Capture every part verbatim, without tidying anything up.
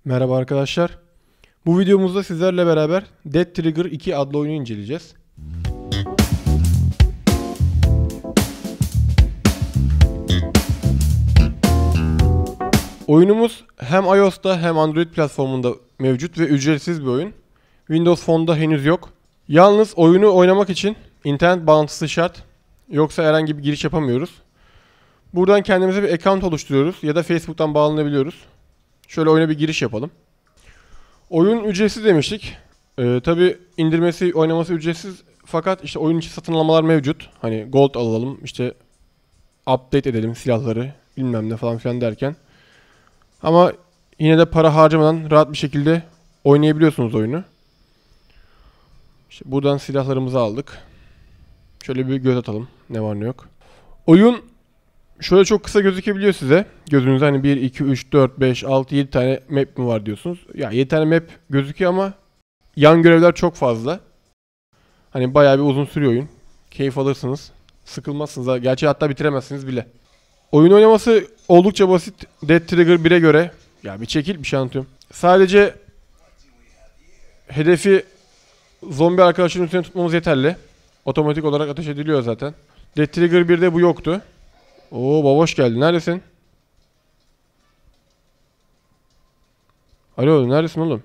Merhaba arkadaşlar. Bu videomuzda sizlerle beraber Dead Trigger iki adlı oyunu inceleyeceğiz. Oyunumuz hem iOS'ta hem Android platformunda mevcut ve ücretsiz bir oyun. Windows Phone'da henüz yok. Yalnız oyunu oynamak için internet bağlantısı şart. Yoksa herhangi bir giriş yapamıyoruz. Buradan kendimize bir account oluşturuyoruz ya da Facebook'tan bağlanabiliyoruz. Şöyle oyuna bir giriş yapalım. Oyun ücretsiz demiştik. Ee, Tabi indirmesi, oynaması ücretsiz. Fakat işte oyun içi satın almalar mevcut. Hani gold alalım, işte update edelim silahları, bilmem ne falan filan derken. Ama yine de para harcamadan rahat bir şekilde oynayabiliyorsunuz oyunu. İşte buradan silahlarımızı aldık. Şöyle bir göz atalım ne var ne yok. Oyun şöyle çok kısa gözükebiliyor size. Gözünüzde hani bir, iki, üç, dört, beş, altı, yedi tane map mi var diyorsunuz. Ya yedi tane map gözüküyor ama yan görevler çok fazla. Hani bayağı bir uzun sürüyor oyun. Keyif alırsınız. Sıkılmazsınız. Gerçi hatta bitiremezsiniz bile. Oyun oynaması oldukça basit. Dead Trigger bire göre. Ya bir çekil bir şey anlatıyorum. Sadece hedefi zombi arkadaşların üstüne tutmamız yeterli. Otomatik olarak ateş ediliyor zaten. Dead Trigger birde bu yoktu. Oo baboş geldi. Neredesin? Alo neredesin oğlum?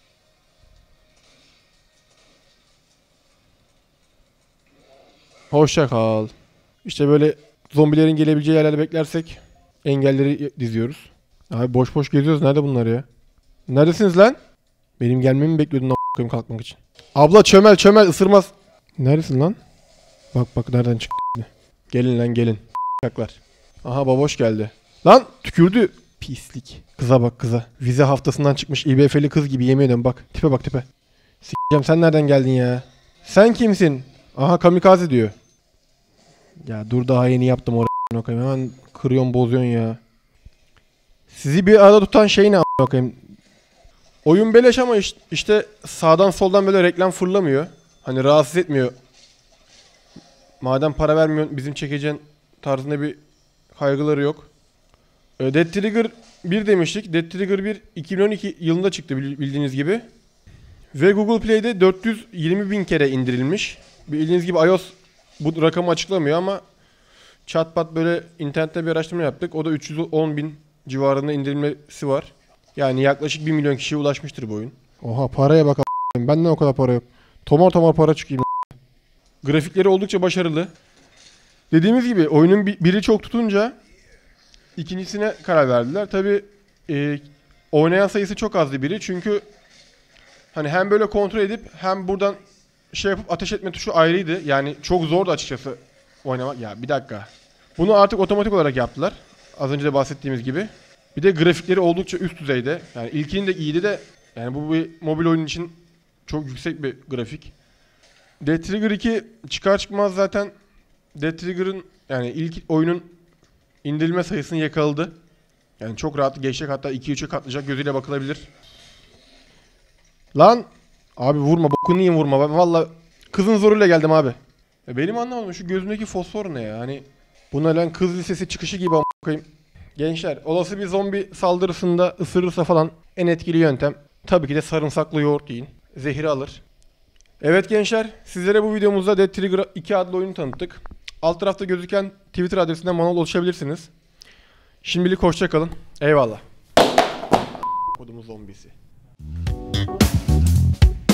Hoşça kal. İşte böyle zombilerin gelebileceği yerlerde beklersek engelleri diziyoruz. Abi boş boş geziyoruz. Nerede bunlar ya? Neredesiniz lan? Benim gelmemi mi bekliyordun a**ayım kalkmak için? Abla çömel çömel ısırmaz. Neredesin lan? Bak bak nereden çıktı. Gelin lan gelin. Kaklar. Aha baboş geldi. Lan tükürdü. Pislik. Kıza bak kıza. Vize haftasından çıkmış İ B F'li kız gibi yemin ediyorum bak. Tipe bak tipe. S**eceğim sen nereden geldin ya? Sen kimsin? Aha kamikaze diyor. Ya dur daha yeni yaptım oraya. Hemen kırıyorsun bozuyorsun ya. Sizi bir arada tutan şey ne a**ayım? Oyun beleş ama işte sağdan soldan böyle reklam fırlamıyor. Hani rahatsız etmiyor. Madem para vermiyorsun bizim çekeceğin tarzında bir kaygıları yok. Dead Trigger bir demiştik. Dead Trigger bir iki bin on iki yılında çıktı bildiğiniz gibi. Ve Google Play'de dört yüz yirmi bin kere indirilmiş. Bildiğiniz gibi iOS bu rakamı açıklamıyor ama chatbot böyle internette bir araştırma yaptık. O da üç yüz on bin civarında indirilmesi var. Yani yaklaşık bir milyon kişiye ulaşmıştır bu oyun. Oha paraya bak a**ayım. Benden o kadar para yok. Tomar tomar para çıkayım. Grafikleri oldukça başarılı. Dediğimiz gibi oyunun biri çok tutunca ikincisine karar verdiler. Tabi e, oynayan sayısı çok azdı biri. Çünkü hani hem böyle kontrol edip hem buradan şey yapıp ateş etme tuşu ayrıydı. Yani çok zordu açıkçası oynamak. Ya bir dakika. Bunu artık otomatik olarak yaptılar. Az önce de bahsettiğimiz gibi. Bir de grafikleri oldukça üst düzeyde. Yani ilkinin de iyiydi de yani bu bir mobil oyun için çok yüksek bir grafik. Dead Trigger iki çıkar çıkmaz zaten Dead Trigger'ın yani ilk oyunun indirilme sayısını yakaladı. Yani çok rahat geçecek, hatta iki üçe katlayacak gözüyle bakılabilir. Lan abi vurma, bokunu yiyeyim vurma. Valla kızın zoruyla geldim abi. Ya benim anlamadım şu gözümdeki fosfor ne ya? Hani buna lan kız lisesi çıkışı gibi a**ayım. Gençler olası bir zombi saldırısında ısırırsa falan en etkili yöntem tabii ki de sarımsaklı yoğurt yiyin. Zehri alır. Evet gençler, sizlere bu videomuzda Dead Trigger iki adlı oyunu tanıttık. Alt tarafta gözüken Twitter adresinden bana ulaşabilirsiniz. Şimdilik hoşça kalın. Eyvallah. Kodumuz zombisi.